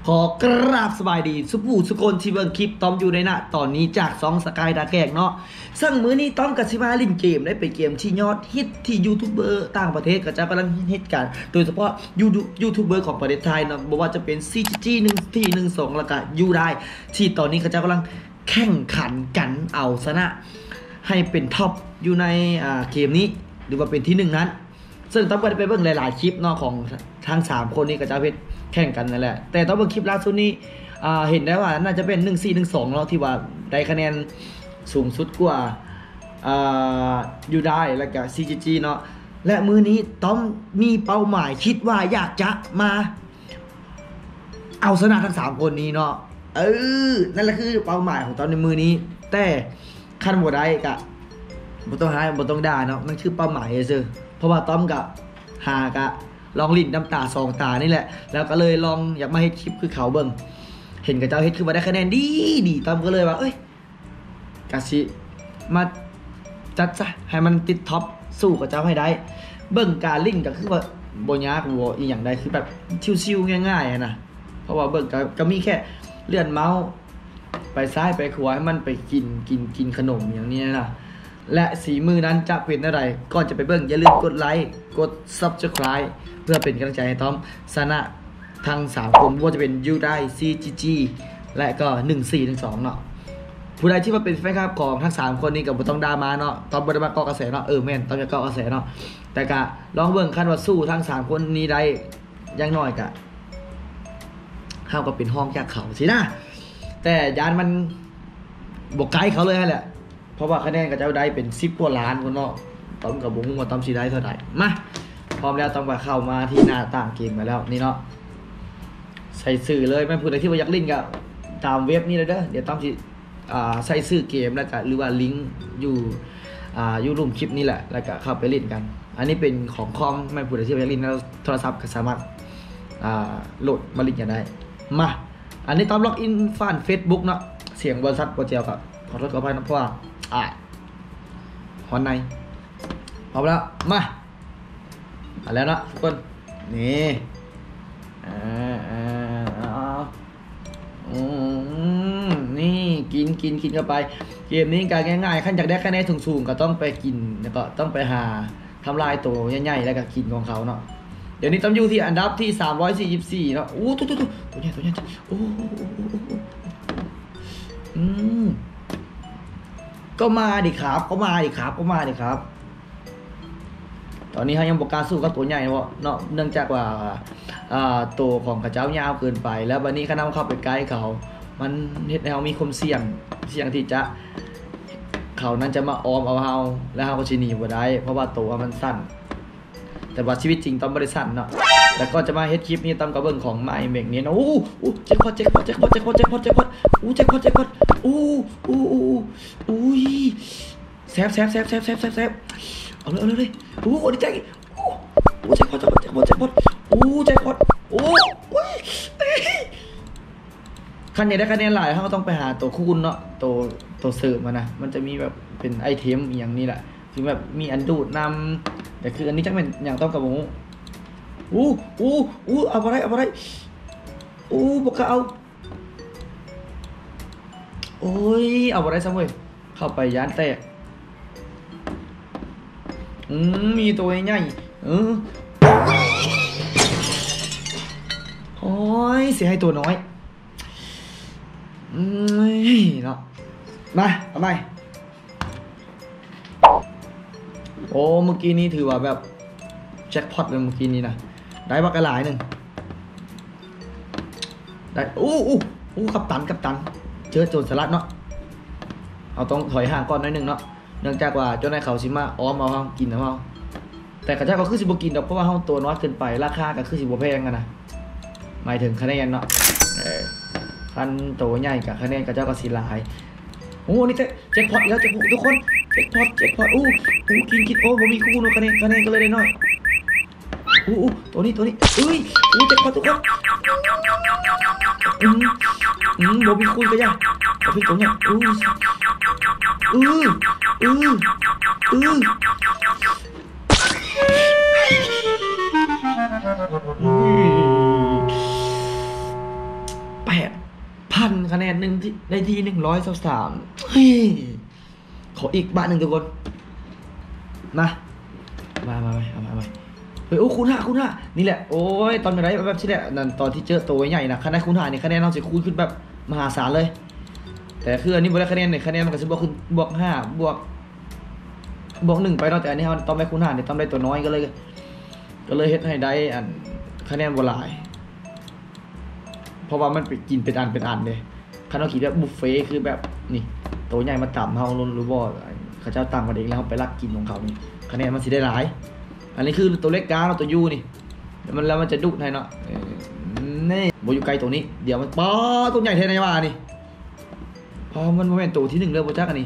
ขอกราบสบายดีสุผู้สุคนที่เบิ่งคลิปต้อมอยู่ในน่ะตอนนี้จาก2สกายดาแกกเนาะซึ่งมื้อนี้ต้อมกับสิมาเล่นเกมได้ไปเกมที่ยอดฮิตที่ยูทูบเบอร์ต่างประเทศก็จะกำลังฮิตกันโดยเฉพาะยูทูบเบอร์ของประเทศไทยเนาะบ่ว่าจะเป็น CGG 1ที่12แล้วก็ยูได้ที่ตอนนี้ก็จะกำลังแข่งขันกันเอาชนะให้เป็นท็อปอยู่ในเกมนี้หรือว่าเป็นที่1นั้นซึ่งต้องไปเบิ่งหลายๆคลิปเนาะของทั้ง3คนนี้ก็จะเพชรแข่งกันนั่นแหละแต่ต้องเบิ่งคลิปล่าสุดนี้เห็นได้ว่าน่าจะเป็น1412เนาะที่ว่าได้คะแนนสูงสุดกว่ายูได้แล้วก็ CGG เนาะและมือนี้ต้องมีเป้าหมายคิดว่าอยากจะมาเอาชนะทั้ง3คนนี้เนาะนั่นแหละคือเป้าหมายของตอนในมือนี้แต่ขั้นบ่ได้ก็บ่ต้องหาบ่ต้องด่าเนาะมันคือเป้าหมายซื่อเพราะว่าต้อมกับหากะลองลิ้นน้ำตา2ตานี่แหละแล้วก็เลยลองอยากมาเฮ็ดคลิปคือเขาเบิ่งเห็นกับเจ้าเฮ็ดคือว่าได้คะแนนดีต้อมก็เลยว่ากะสิมาจัดซะให้มันติดท็อปสู้กับเจ้าให้ได้เบิ่งการลิ้นก็คือว่าบ่ยากบ่อีหยังได้คือแบบชิวๆง่ายๆนะเพราะว่าเบิ่งก็มีแค่เลื่อนเมาส์ไปซ้ายไปขวาให้มันไปกินขนมอย่างนี้นะและสีมือนั้นจะเป็นอะไรก่อนจะไปเบิ่งอย่าลืมกดไลค์กด Subscribe เพื่อเป็นกำลังใจให้ต้อมชนะทั้ง3คนว่าจะเป็นยูได้ CGG และก็1412เนาะผู้ใดที่มาเป็นแฟนคลับของทั้ง3คนนี้ก็บ่ต้องด่ามาเนาะต้อมบ่ได้มาเกาะกระแสเนาะแม่นต้อมจะเกาะกระแสเนาะแต่ก็ลองเบิ่งคันว่าสู้ทั้ง3คนนี้ได้อย่างน้อยก็เฮาก็เป็นห้องจากเขาสินะแต่ยานมันบ่ไกลเขาเลยแหละเพราะว่าคะแนนก็จะได้เป็น10กว่าล้านคนเนาะต้อมกับบ่ฮู้ว่าต้อมสิได้เท่าใดมาพร้อมแล้วต้องไปเข้ามาที่หน้าต่างเกมมาแล้วนี่เนาะใส่สื่อเลยไม่พูดอะไรที่ว่าอยากเล่นก็ตามเว็บนี้เลยเด้อเดี๋ยวต้อมสิใส่สื่อเกมแล้วก็หรือว่าลิงก์อยู่รูปคลิปนี้แหละแล้วก็เข้าไปเล่นกันอันนี้เป็นของคอมไม่พูดอะไรที่ว่าอยากเล่นแล้วโทรศัพท์ก็สามารถโหลดมาเล่นกันได้มาอันนี้ต้อมล็อกอินผ่าน Facebook เนาะเสียงบริษัทโปรเจลกับขอโทษขออภัยนะเพราะว่าฮอนในพร้อมแล้วมาแล้วนะทุกคนนี่นี่กินเข้าไปเกมนี้การง่ายๆขั้นจากได้คะแนนสูงๆก็ต้องไปกินแล้วก็ต้องไปหาทำลายตัวใหญ่ๆแล้วก็กินของเขาเนาะเดี๋ยวนี้ต้องอยู่ที่อันดับที่344เนาะตัวใหญ่ก็มาดิครับตอนนี้เขายังบอกการสู้กับตัวใหญ่เนาะเนื่องจากว่าตัวของกระเจ้ายาวเกินไปแล้ววันนี้เขานำเข้าไปใกล้เขามันเฮ็ดให้เรามีความเสี่ยงที่จะเขานั้นจะมาออมเอาเฮาแล้วเฮาก็สิหนีบ่ได้เพราะว่าตัวมันสั้นแต่ว่าชีวิตจริงต้องบ่ได้สั้นเนาะแล้วก็จะมาเฮ็ดคลิปนี้ตามกับเบิ่งของไม้เมกนี่นะแจ็คพอตแซ่บเอาเลยดีใจแจ็คพอตแจ็คพอตคันอยากได้คะแนนหลายเขาก็ต้องไปหาตัวคูณเนาะตัวเสริมนะมันจะมีแบบเป็นไอเทมอย่างนี้แหละคือแบบมีอันดูดนำแต่คืออันนี้จังเป็นอย่างต้องกับหมูเอาอะไรบอกเอาเอาอะไรซะเว้ยเข้าไปยานแตกมีตัวใหญ่เสียให้ตัวน้อยเนาะมาเอาใหม่เมื่อกี้นี้ถือว่าแบบแจ็คพอตเลยเมื่อกี้นี้นะได้บักกระหลายหนึ่งได้กัปตันเจอโจรสลัดเนาะเอาต้องถอยห่างก่อนหน่อยหนึ่งเนาะเนื่องจากว่าเจ้านายเขาสิมาอ้อมเอาเฮากินเอาเฮาแต่กระเจ้าก็คือสิบ่กินดอกเพราะว่าเฮาตัวน้อยเกินไปราคาก็คือสิบ่แพงกันนะหมายถึงคะแนนเนาะคันตัวใหญ่กับคะแนนกระเจ้าก็สิหลายนี่แจ็คพอตแล้วแจ็คพอตทุกคนแจ็คพอตกินบ่มีคู่เนาะคะแนนก็เลยได้น้อยตัวนี้แจ็คพอตทุกคนบ่มีคู่ก็ยังพี่ตัวเนี่ย 8,000 คะแนนหนึ่งที่ได้ที่123เฮ้ยขออีกบาทหนึ่งทุกคนมาเอาเฮ้ยโอ้คูณห้านี่แหละโอ้ยตอนไหนแบบที่แหละนั่นตอนที่เจอตัวใหญ่นะคะแนนคูณ5นี่คะแนนเราจะคูณขึ้นแบบมหาศาลเลยแต่คืออันนี้บวกได้คะแนนเนี่ยคะแนนมันก็จะบวกขึ้นบวก5บวก1ไปเนาะแต่อันนี้เราต้องได้คูณ5เนี่ยต้องได้ตัวน้อยก็เลยเฮ็ดให้ได้อันคะแนนบ่หลายเพราะว่ามันไปกินเป็นอันเลยคันเราคิดว่าบุฟเฟ่คือแบบนี่ตัวใหญ่มาต่ำเฮาหรือบ่เขาเจ้าต่ำกันเองแล้วเขาไปรักกินของเขานี่คะแนนมันสิได้หลายอันนี้คือตัวเล็กกลางเราตัวยูนี่แล้วมันจะดุให้เนาะนี่โบอยู่ไกลตัวนี้เดี๋ยวมันป้อตัวใหญ่เท่ไหนวะนี่พอมันโมเมนต์ตัวที่1เลยโบจักอันนี้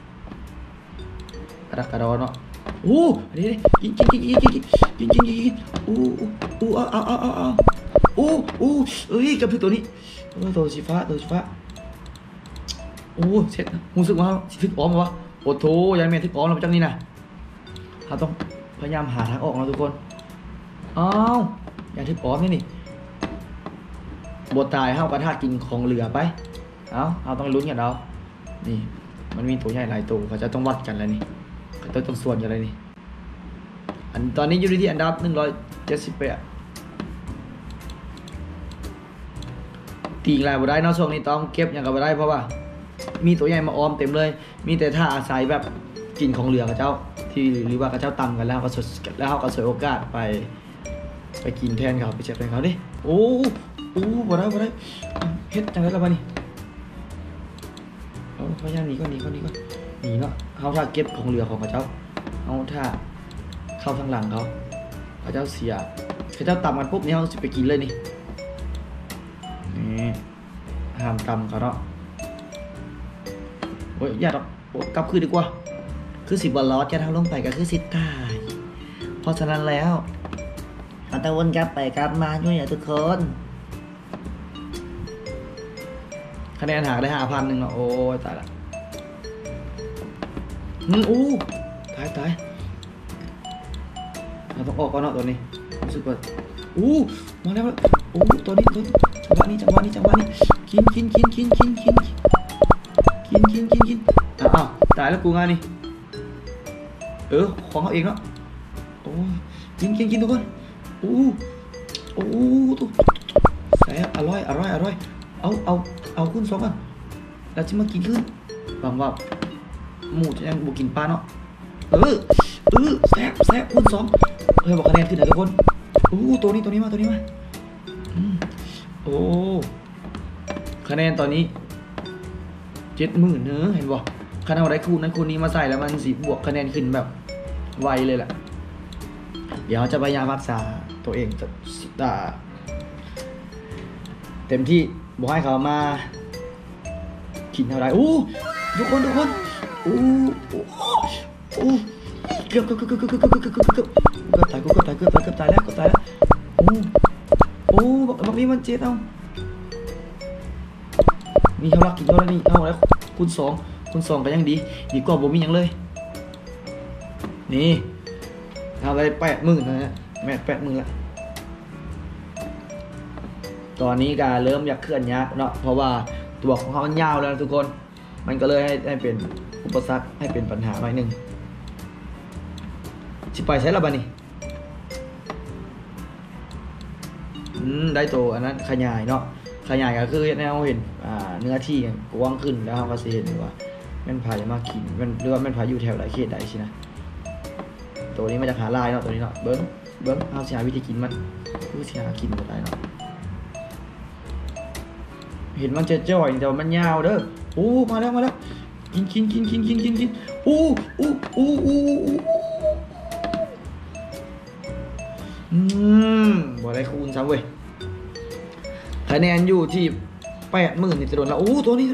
กระดักกระดอนเนาะโอ้อันนี้กินโอ้เอาโอ้เอ้ยกับตัวนี้ตัวสีฟ้าโอ้เสร็จรู้สึกว่าทึกอ้อมวะโอ้โถยันเมทึกอ้อมเราจังนี่นะเราต้องพยายามหาทางออกนะทุกคนอ้าวอย่าทึกอ้อมนี่บทตายเฮากระทากินของเหลือไปเอาต้องลุ้นกันเอานี่มันมีตัวใหญ่หลายตัวเขาจะต้องวัดกันแล้วนี่เขาต้องส่วนกันเลยนี่ตอนนี้อยู่ที่อันดับ178ตีกลายบ่ได้เนาะช่วงนี้ต้องเก็บอย่างกับบ่ได้เพราะว่ามีตัวใหญ่มาออมเต็มเลยมีแต่ถ้าอาศัยแบบกินของเหลือกับเจ้าที่หรือว่ากับเจ้าตำกันแล้วก็สดแล้วเขาก็สวยโอกาสไปกินแทนเขาไปเช็คแทนเขาดิโอ้บ่ได้เฮ็ดจังได๋ล่ะบัดนี้เอาพยายามหนีก่อนเนาะเขาถ้าเก็บของเหลือของกับเจ้าเอาถ้าเข้าทางหลังเขาเจ้าเสียเขาเจ้าตำกันปุ๊บนี่เขาสิไปกินเลยนี่ห้ามตำเขาเนาะโอ้ยอย่าดอกกลับคืนดีกว่าคือ10 บอลลอสจะเท่าลงไปก็คือ10 ตายเพราะฉะนั้นแล้วเอาตะวนกลับไปกลับมาด้วยทุกคนคะแนนหาได้5,000เนาะโอ้ยตายละตายเราต้องออกก่อนเนาะตัวนี้รู้สึกว่ามาแล้วตัวนี้จังหวะนี้กินอ้าวตายแล้วกูงานนี่ของเขาเองเนาะกินทุกคนตุ๊แซ่บอร่อยเอาขึ้น2กันแล้วจะมากินขึ้นหวังว่าหมูจะยังบุกินปลาเนาะแซ่บขึ้น2บอกคะแนนขึ้นนะทุกคนตัวนี้มาคะแนนตอนนี้70,000เนอะเห็นบ่คะแนนอะไรคูณนั้นคูณนี้มาใส่แล้วมันสิบวกคะแนนขึ้นแบบไวเลยแหละเดี๋ยวจะพยายามรักษาตัวเองจะเต็มที่บอกให้เขามากินเท่าไรทุกคนเกือบตายแล้วบางทีมันเจ็บเอามีเขารักกินแล้วนี่เอาแล้วคูณ2ก็ยังดีกว่าบ่มีอย่างเลยนี่เอาไป80,000นะแม่80,000ละตอนนี้ก็เริ่มอยากเคลื่อนยากเนาะเพราะว่าตัวของเขามันยาวแล้วทุกคนมันก็เลยให้เป็นอุปสรรคให้เป็นปัญหาหน่อยนึงสิไปใช้ละบ้านี่ได้ตัวอันนั้นขยายเนาะขยายก็คือแนวเห็นเนื้อที่กว้างขึ้นแล้วเราก็จะเห็นว่าแม่นพายมากขินหรือว่าแม่นพายอยู่แถวไหนเขตใดใช่ไหมตัวนี้มาจากหาลายเนาะตัวนี้เนาะเบิ้งเอาเสียวิธีกินมันคือเสียกินหมดได้เนาะเห็นมันจะจ่อยแต่มันยาวเด้อมาแล้วกินบ่ได้คูณซ้ำเว้ยคะแนนอยู่ที่80,000นี่จะโดนแล้วตัวนี้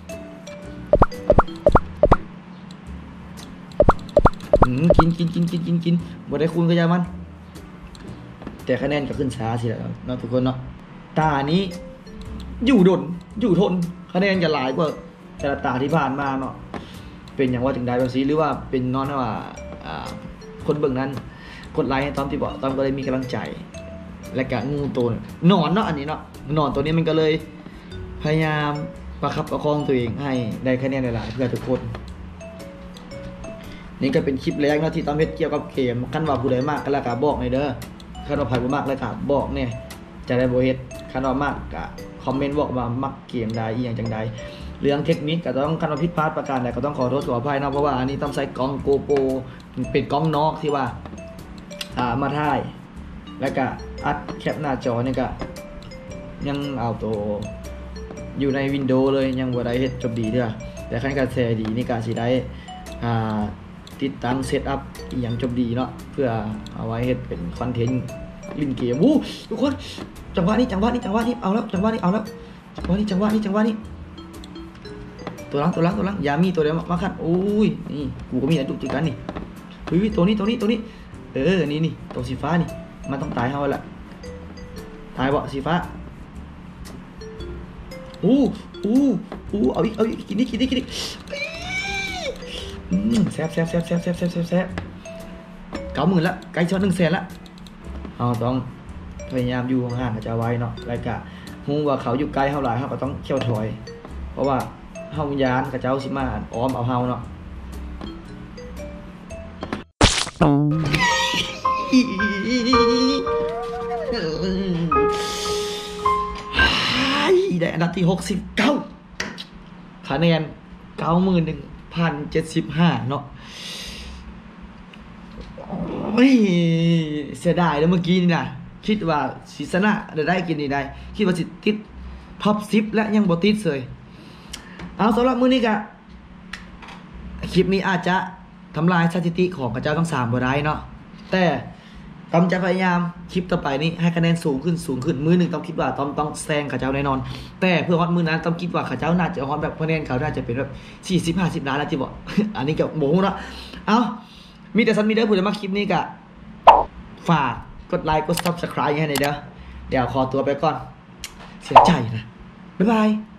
กินบ่ได้คูณก็ยามันแต่คะแนนก็ขึ้นช้าสิแล้วเนาะทุกคนเนาะตานี้อยู่ทนคะแนนจะหลายกว่าแต่ละตาที่ผ่านมาเนาะเป็นอย่างว่าถึงได้แบบนี้หรือว่าเป็นนอนว่าคนเบิ่งนั้นกดไลค์ให้ตอมที่บอกตอมก็เลยมีกำลังใจและกะงูตัวนอนเนาะอันนี้เนาะนอนตัวนี้มันก็เลยพยายามประคับประคองตัวเองให้ได้คะแนนหลายๆเพื่อทุกคนนี่ก็เป็นคลิปแรกนะที่ตามเฮ็ดเกี่ยวกับเกมคันว่าผู้ใดมากก็แล้วก็บอกในเด้อคันว่าไผบ่มากแล้วก็บอกเนี่ยจะได้บ่เฮ็ดคันว่ามากก็คอมเมนต์บอกว่ามักเกมใดอีหยังจังใดเรื่องเทคนิคก็ต้องคันว่าผิดพลาดประการใดก็ต้องขอโทษขออภัยนะเพราะว่าอันนี้ต้องใช้กล้อง GoPro เป็นกล้องนอกที่ว่ามาถ่ายแล้วก็อัดแคปหน้าจอนี่ก็ยังเอาตัวอยู่ในวินโดว์เลยยังบ่ได้เฮ็ดจบดีเด้อแต่คันก็แชร์ดีนี่ก็สิได้ติดตั้งเซตอัพอีหยังจบดีเนาะเพื่อเอาไว้เฮ็ดเป็นคอนเทนต์เล่นเกมทุกคนจังหวะนี้เอาแล้วจังหวะนี้ตัวหลังอย่ามีตัวเดียวมาคัดโอ้ยนี่กูก็มีอะไรจุกจิกกันนี่เฮ้ยตัวนี้นี่ตัวสีฟ้านี่มันต้องตายเฮาละตายบ่สีฟ้าเอาอีกกินนี่แซ่บ90,000ละใกล้ช็อต100,000ละเราต้องพยายามอยู่ห่างๆกับเจ้าไว้เนาะแล้วก็ฮู้ว่าเขาอยู่ใกล้เฮาหลายเฮาก็ต้องเขี่ยวถอยเพราะว่าเฮายานกับเจ้าสิมาอ้อมเอาเฮาเนาะได้อันดับที่69คะแนน 91,075 เนาะเสียดายแล้วเมื่อกี้นี่นะคิดว่าสิชนะได้กินนี่ได้คิดว่าสิติดท็อป10และยังบ่ติดเลยเอาสำหรับมื้อนี้ก็คลิปนี้อาจจะทำลายสถิติของกระเจ้าทั้ง3บ่ได้เนาะแต่ต้อมจะพยายามคลิปต่อไปนี้ให้คะแนนสูงขึ้นมื้อนึงต้องคิดว่าต้อมต้องแซงกระเจ้าแน่นอนแต่เพื่อฮอตมื้อนั้นต้อมคิดว่ากระเจ้าน่าจะฮอตแบบคะแนนเขาน่าจะเป็นแบบ40-50 ล้านแล้วที่บอก อันนี้ก็บ่ฮู้เนาะเอามีแต่ซันมีเด้อผู้ใดมาคลิปนี้ก็ฝากกดไลค์กด Subscribe ให้หน่อยเด้อเดี๋ยวขอตัวไปก่อนเสียใจนะบ๊ายบาย